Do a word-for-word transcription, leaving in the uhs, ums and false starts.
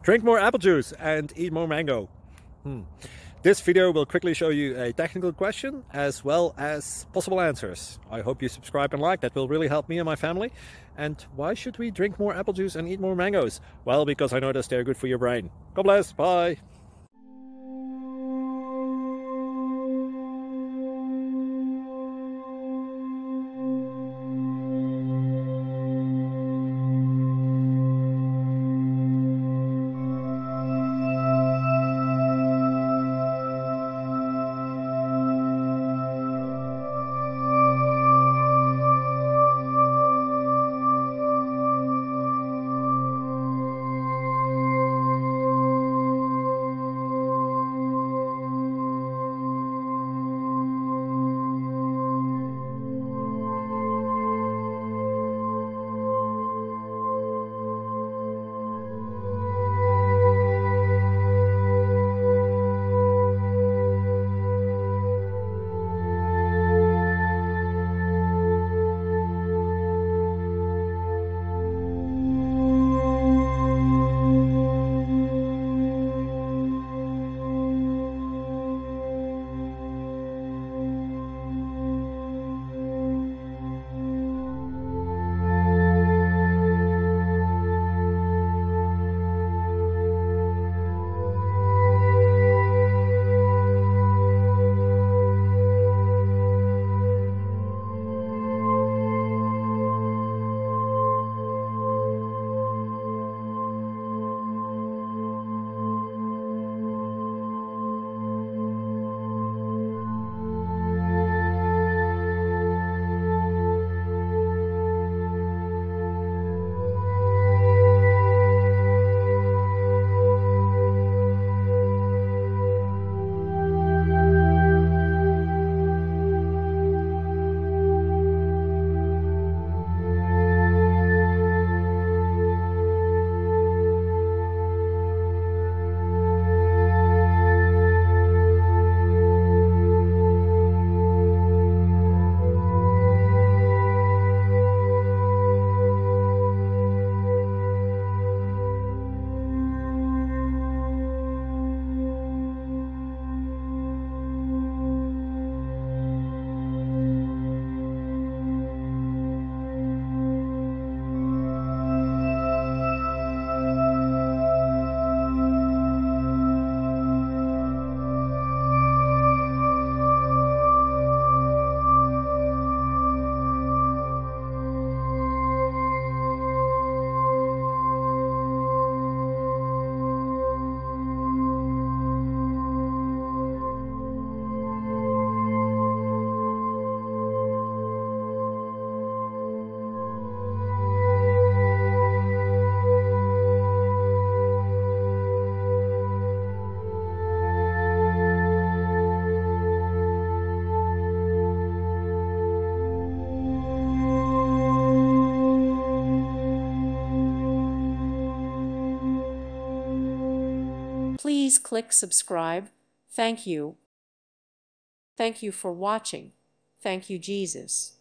Drink more apple juice and eat more mango. Hmm. This video will quickly show you a technical question as well as possible answers. I hope you subscribe and like, that will really help me and my family. And why should we drink more apple juice and eat more mangoes? Well, because I noticed they're good for your brain. God bless, bye! Please click subscribe. Thank you. Thank you for watching. Thank you, Jesus.